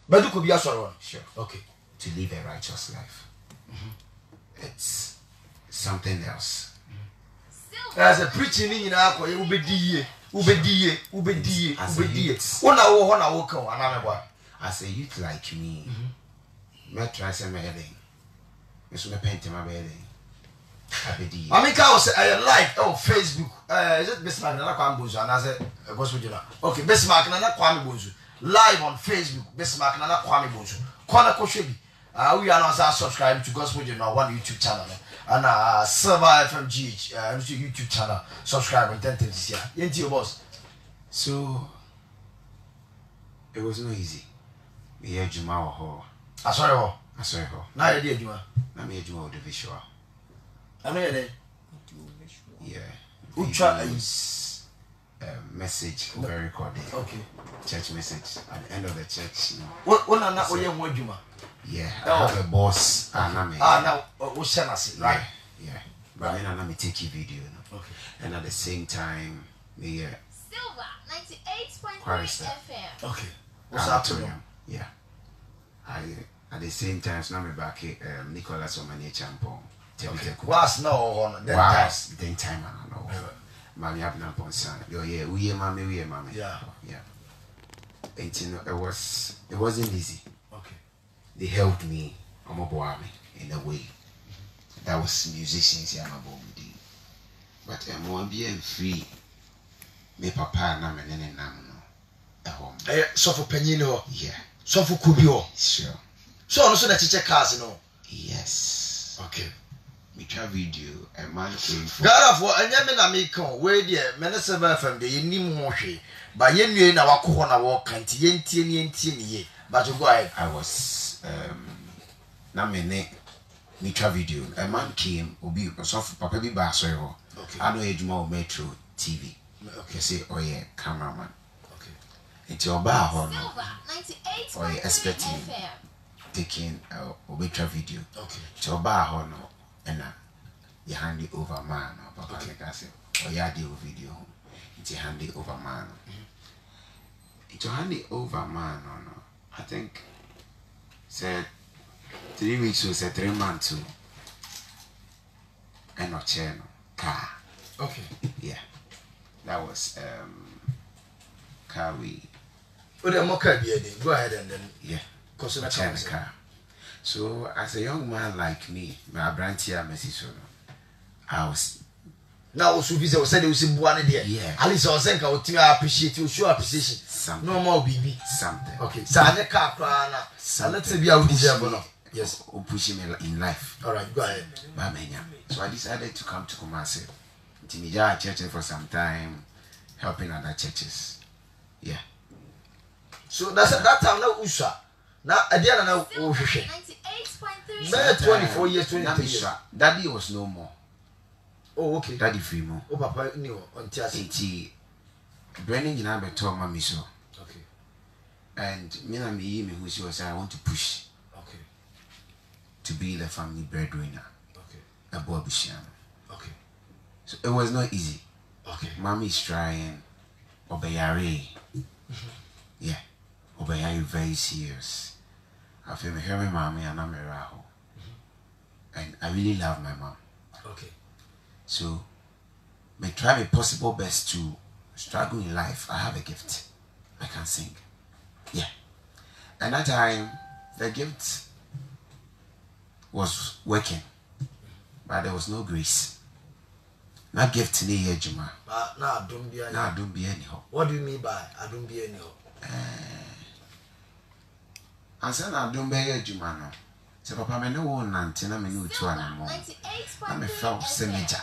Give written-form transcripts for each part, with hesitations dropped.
But you could be a sorrow. Sure. Okay. To live a righteous life. It's something else. As a preaching in Aqua, you will be dear. One hour come, another one. As a youth like me, my try some heading. Miss my painting my wedding. I mean, I say I like Facebook. Is it Bismarck and Aquambuzo? And I said, okay, Bismarck and Aquambuzo. Live on Facebook, Bismarck and Aquambuzo. Kwana Koshebi. We are not subscribed to Gospel Journal one YouTube channel. And Silver FM GH YouTube channel. Subscribe and 10 this year. Into your boss. So it was not easy. We had Juma or I saw her. Now you did Juma. I made you all the visual. I mean, yeah. Ultra message very recorded. Okay. Church message at the end of the church. What are not what Juma? Yeah. I have a boss. Now what shall I say? Right. Yeah. But then I take a video. Okay. And at the same time, the Silver 98.3 FM. Okay. What's happening? Yeah. At the same time, so now me back Nicholas Omani Champon. Was no on then time I know. Mommy have no concern. Yeah, we mommy. Yeah. And you know, it wasn't easy. Okay. They helped me, I'm a boy in a way. That was musicians, I'm a boy. But I'm more being free. Me papa na me nene nam no. Home. So for Penino. Yeah. So for Kubio. Sure. So also that teacher cars, no. Yes. Okay. Me try video a man came for God for and yamina meko where dear Minister FM de nim hwe ba yenwie na wakọ na wo kanti yentie ye but you go ahead. I was na me try video a man came obi so papa bi ba so ho. Okay. I know ejuma o Metro TV. Okay. Say oh yeah cameraman. Okay. It's your bar ho no. Silver 98.3 FM. Taking obitra video. Okay. It's your bar ho no. And you hand it over man, papa like I said, or you do video, it's hand it over man. It's hand it over man, no. I think said 3 weeks or 3 months too. And no chair, no car. Okay. Yeah, that was car we. Oh, the mocha go ahead and then yeah, cause a car. So as a young man like me, my brand here, Messi, I was now also visa was said it was in one day. Yeah. At least I was saying I appreciate you, show appreciation. Something. No more baby. Something. Okay. So I car so let's be out deserve. Yes. Or pushing me in life. Alright, go ahead. So I decided to come to Kumasi. Timija church for some time, helping other churches. Yeah. So that's at that time now Usha. Now Adiana now oh 24 years, 23 years. Daddy was no more. Oh, okay. Daddy free more. Oh, Papa knew on Tiasi. Brennan and I told mommy so. Okay. And me and me who she was I want to push. Okay. To be the family breadwinner. Okay. A boy Bishan. Okay. So it was not easy. Okay. Mommy is trying. Obayari. Yeah. Obayari very serious. I feel me hearing mommy and I'm a raho. And I really love my mom. Okay. So, may try my possible best to struggle in life. I have a gift. I can sing. Yeah. And that time, the gift was working. But there was no grace. That gift in the year, Juma. Nah, don't be any. Nah, don't be anyhow. What do you mean by I don't be anyhow? I said I don't be a Juma no. So papa me no one nante na me no tu anamo. Na me felt semeja.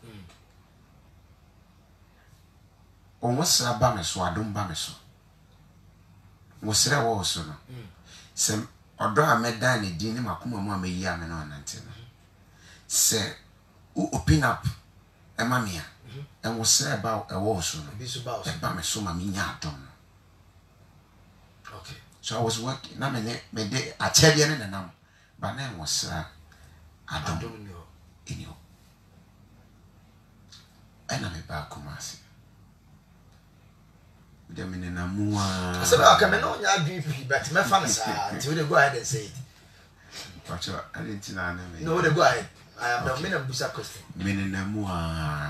Almost ba me so adom ba me so. Mo sere wo so no. Sem odo a me dan ne din ne makoma mu a me yi a me no nante no. Se u open up e ma me a. E wo sere ba e wo so no. Be so ba E ba me so ma me nya adom. Okay. So I was working na me de a chede ne nam. But then was I don't know. And I'm back Kumasi. the menina mua. So I can know ya GP, but my fans until they go ahead and say it. I didn't know. No, they go ahead. I am the minimum busa question. Menina mua.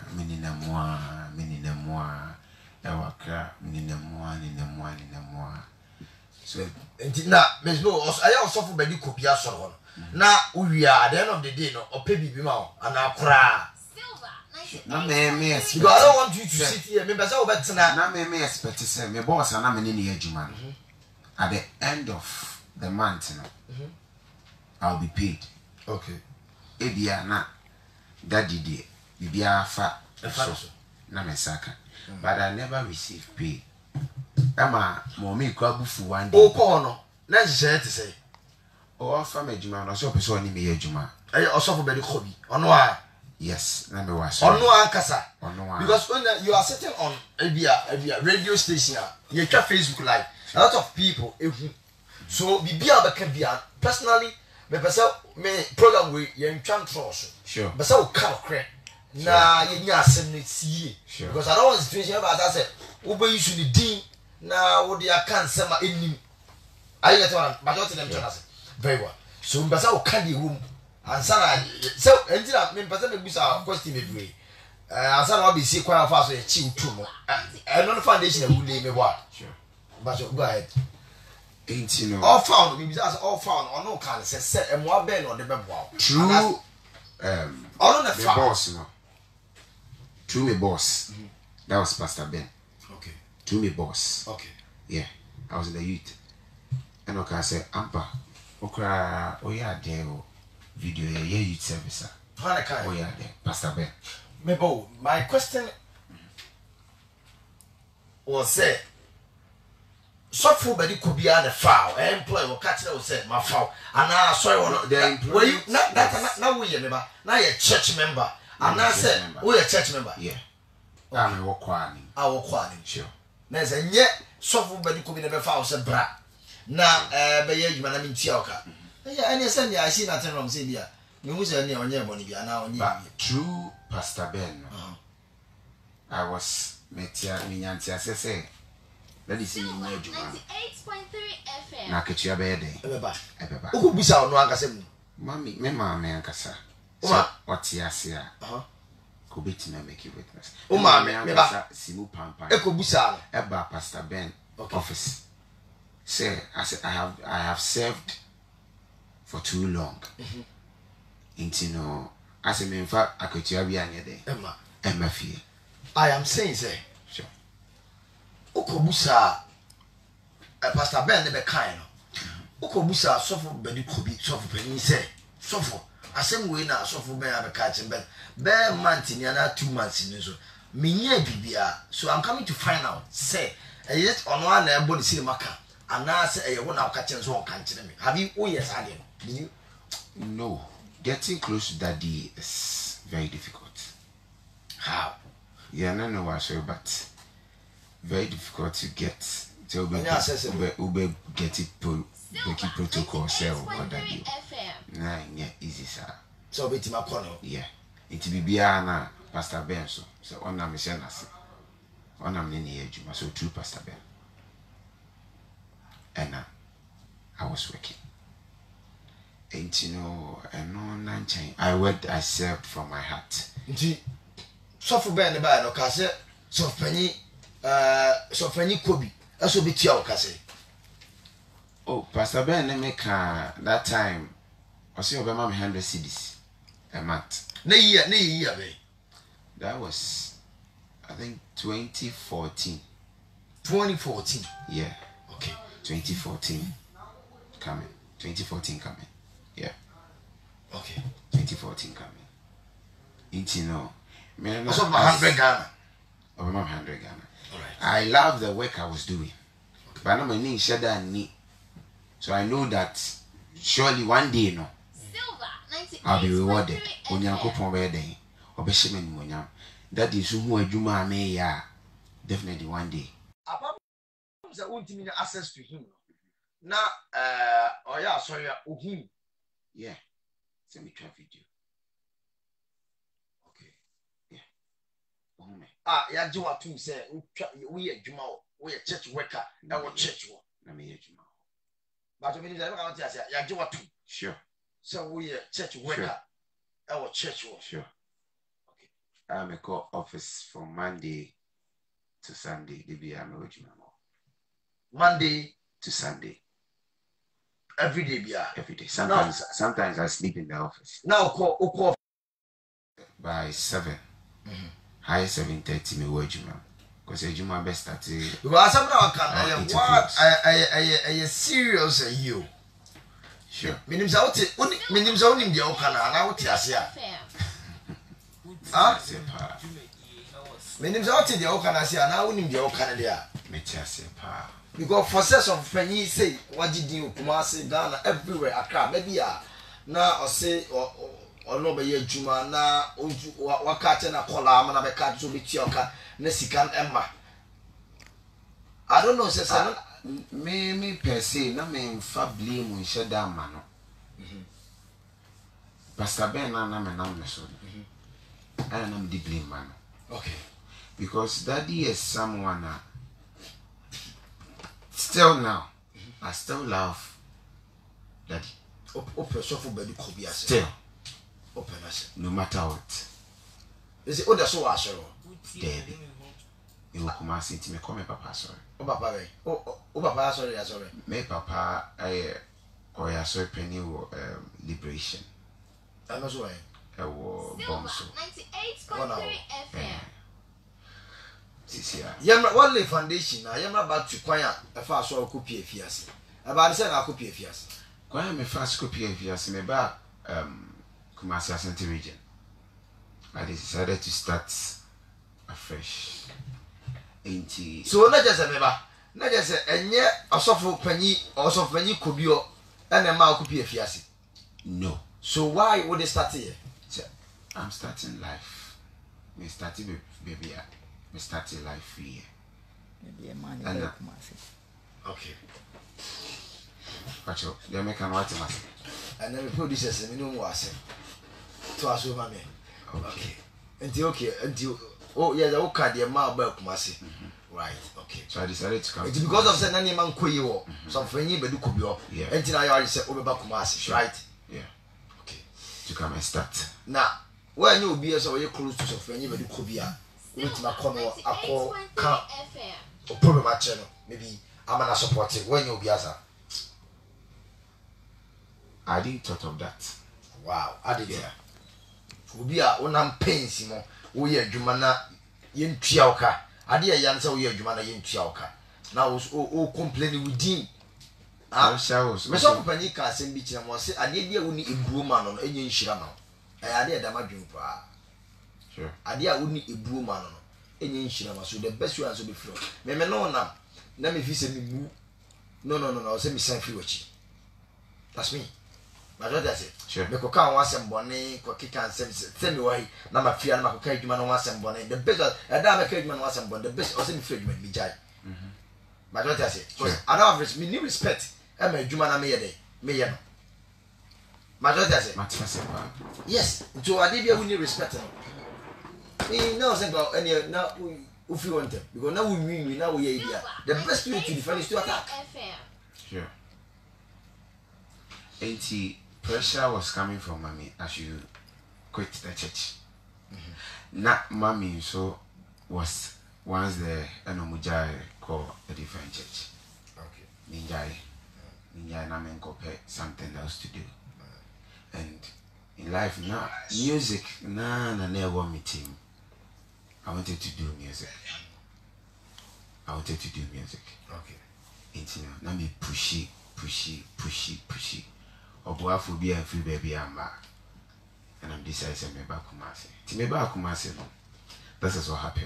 Ewaka, menina mua. So, Now, Miss Bo, I also for Betty Copia Solon. Now, we are at the end of the day, no, or pay Bimao, and I'll cry. na me Because I don't want you to sit here. Maybe I better now. na me expect to say me boss and I'm in the adwuma. At the end of the month, I'll be paid. Okay. Ebia na daddy dey bibia fa so na me saka. But I never received pay. Ama mommy ko abufu one day. Oh, kono. Let's say to say. Oh, fa me adwuma no so person ni me adwuma. I also for Betty Kobe. On why? Yes, na me was. On no ankasa. Ono Because when you are sitting on a radio station, you check Facebook Live. A lot of people, so bibia bakabia. Personally, me program we you trying trust. Sure. But so kind of crack. Na you nya asem na see. Because I don't want situation about that say ube issue the din na wo dia kan sema enim. I get one but what them tell us. Very well. So mbasa o ka di room. Ansana so entina me mbasa me busa question me do. Ansana wa be see kwa fa so e chi utu mo. I know the foundation e wule me wa. Sure. But go ahead. Ain't you know. All found me be all found on no can say e mo aben no de be boa. True all on the boss no. True me boss. That was Pastor Ben. Okay. True me boss. Okay. Yeah. I was in the youth. And okay, I said, Ampa, okra, oh yeah, there video, yeah, youth service. Oh yeah, there, Pastor Ben. Mebo, my question was say, so for body could be on the foul, employ or catch it, say, my foul, and now sorry, were you not that now we remember, now you're a church member, and now said, we're a church member. Yeah. I'm a walk one. Our quality. Sure. There's a yet so for body could be never foul, said bra. Now, you man, I mean, Tioka. Yeah, and you send I see nothing wrong, say, yeah. You was a near on your money, now on But true Pastor Ben, I was Metia Minyantia say, let is in your juma. 98.3 FM. Nakatia bede. Ebeba. Who be sound no ankasem. Mommy, me mama ankasa. What's yasia? Could be to make you witness. Oh, mammy, Simu Pampa. Eko busa. Eba Pastor Ben office. Say, I have served for too long. Into no, as a main fact, I could be any day. Emma fee. I am saying, say, sure. Okobusa, Pastor Ben, the kind. Okobusa, suffer, but it could be suffer, penny say, suffer. I same way now, suffer, may have a catching bed. Bear month in 2 months in so. Minya Bibia, so I'm coming to find out, say, and yet on one body cinema. And now say, I want our catching so can't me. Have you? Oh, yes, I did. You? No. Getting close to daddy is very difficult. How? Yeah, no, but very difficult to get. To Ube get it protocol cell or daddy. Nah, yeah, easy, sir. So, bit my corner. Yeah. It will be Biana, Pastor Ben, so on a mission. On a mini age, so true, Pastor Ben. And I was working. And you know, and no chain. I served from my heart. So for Ben the bad, okay, so penny Kobe, that's what be Tiao Cassé. Oh, Pastor Ben, let me that time. I see over 100 CDs a month. Nay, That was, I think, 2014. 2014. Yeah. Okay. 2014 coming. 2014 coming. Yeah. Okay. 2014 coming. You know, also 100 Ghana. Over 100 Ghana. Alright. I love the work I was doing. Okay. But I'm my name Shada Ni. So I know that surely one day, no, I'll be rewarded. When you go from where they or Beshaman Munyam. That is who a Juma may ya. Definitely one day. I won't mean access to him. Now, oh yeah, sorry, him. Yeah. Send me try video. Okay. Yeah. Yeah, Juma too say we are Juma we a church worker our church wo na me ejuma but we need to have to say ya give two sure so we a church worker our church wo sure okay I'm a call office from Monday to Sunday be am ejuma Monday to Sunday every day be every day sometimes I sleep in the office now call by 7 high 7:30 me wo ejuma because ejuma best start because some now can what I serious you sure minim za unim dia okana na wote ase a ah minim za wote dia okana ase a na unim dia okana dia me ase pa because for sense of penny say wagidi Kumasi Ghana everywhere Accra maybe na o say ono be adwuma na wakate na kola am na be ka so be tioka na sikan emma I don't know say me per se na me fa blame un sheda ma no Pastor Ben na me na me so I am the blame man okay because daddy is someone still now I still love daddy open so for bedu ko bia still open us no matter what is it other so asoro David you come and say me come papa sorry o papa we o papa sorry ya sorry me papa or ya sorry penny liberation I know so I wo bonso 98.3 FM. Sisia yamra wale foundation na yamra back to kwan a fa so copy afiase about say na copy afiase kwan me fast copy afiase me ba Kumasi Asante region I decided to start afresh into so na just na just enye osofo panyi kobio na ma copy afiase no so why would they start here I'm starting life me starting baby me starting life here maybe a man and Kumasi okay pacho they make an what mass and then producers me no was to aso ma me okay until oh yeah the card the ma ba Kumasi right okay so I decided to come it's because of say na ni man koyi wo some fanyi bedu kobio yeah until I say obeba Kumasi right yeah okay to come and start now when you be so you close to some fanyi bedu kobia with my corner akọ ka problem a channel maybe I'm not supporting when you be as I didn't thought of that wow I did yeah obi a onam pains mo wo ye adwuma na yentua oka ade a yan say wo ye adwuma na yentua oka na o complain within ah shows me so pani ka asem bi kire mo say ade dia wo ni ebuo ma no enye nhira no ade a damadwun pa sure ade a wo ni ebuo ma no enye nhira ma so the best way so be flow me no na me fi say me bu no say me san fi wachi that's me my brother say sure me ko kan wa asem bone ko kika asem say me why na ma fia na ma ko ka adwuma no wa asem bone the best da ma ka adwuma no wa asem bone the best o say me fi adwuma me jai my brother say because I don't have me need respect e ma adwuma na me ye dey me ye no my brother say yes to ade bia we need respect no no say go any na if you want them because now we win now we idea the best way to defend is to attack sure and pressure was coming from mommy as you quit the church not mommy so was once the enomujai call a different church okay ninjai na men compare something else to do and in life now music na never me team I wanted to do music. Okay. Into now me pushy. Oboafobia and free baby I'm back. And I'm deciding to me back Kumasi. To me back Kumasi no. This is what happened.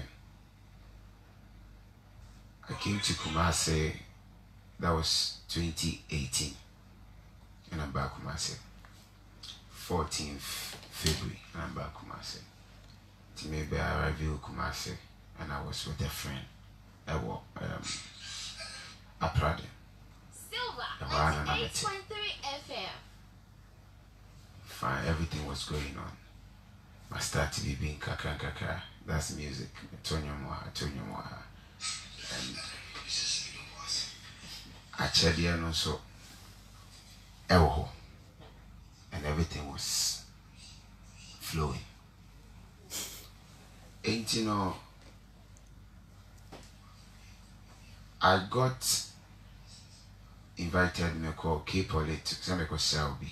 I came to Kumasi, that was 2018. And I'm back Kumasi. 14th February and I'm back Kumasi. To maybe I arrived in Kumasi and I was with a friend. I was Aprade. Silver 98.3 FM. Fine, everything was going on. I started being kaka. That's music. Tonyo Moha. And I checked the no so and everything was flowing. And you know, I got invited me call K-Poly to some Selby.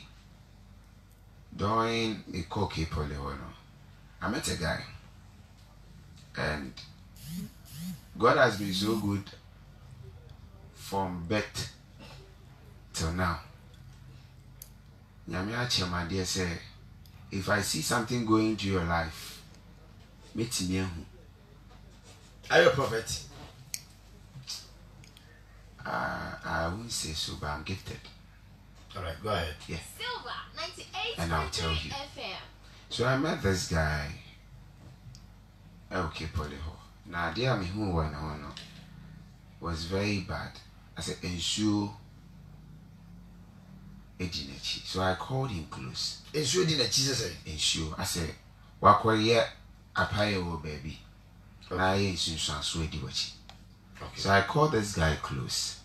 During the call K-Poly, I met a guy, and God has been so good from birth till now. Nyamiachi, my dear, say, if I see something going to your life, meet me. Are you a prophet? I won't say so, but I'm gifted. All right, go ahead. Yeah. Silver 98.3 And I'll tell you. FM. So I met this guy. Okay, Polyho. Now, dear me, who was very bad. I said, ensure Edinachi. So I called him close. Ensure Jesus. Ensure. I said, Wakwaye Apayo baby. Now I ain't soon so so I called this guy close.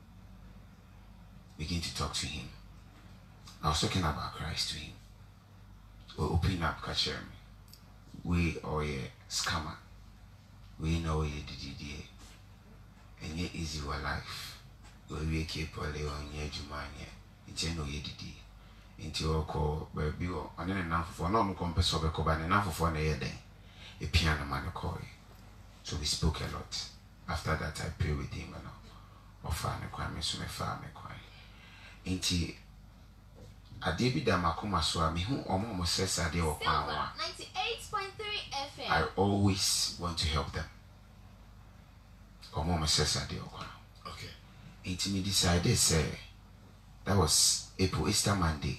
Begin to talk to him. I was talking about Christ to him. We open up, catch him. We are a scammer. We know we did and yet easy our life. We keep on your Jumania. It's no ye did. Into your call, baby, and then enough for no compass of a coban enough for a day. A piano man call. So we spoke a lot. After that, I prayed with him and offer a crime, so my family cry. Inti Adebida Makuma Swami, who almost says I did or 98.3 FM. I always want to help them. Almost says I did. Okay. Inti me decided, say, that was April Easter Monday.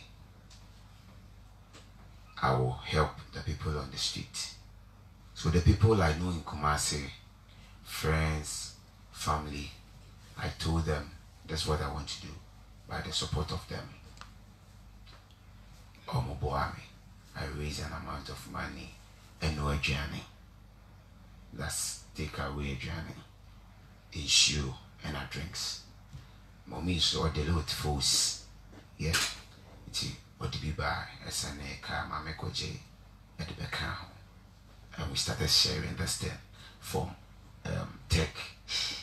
I will help the people on the street. So the people I know in Kumasi, friends, family, I told them that's what I want to do by the support of them. Omoboami, I raise an amount of money and no journey. That's take away a journey, ensure and our drinks. Mommy saw the load force. Yeah, it's what to be by as an car, my J at the back. And we started sharing this thing from tech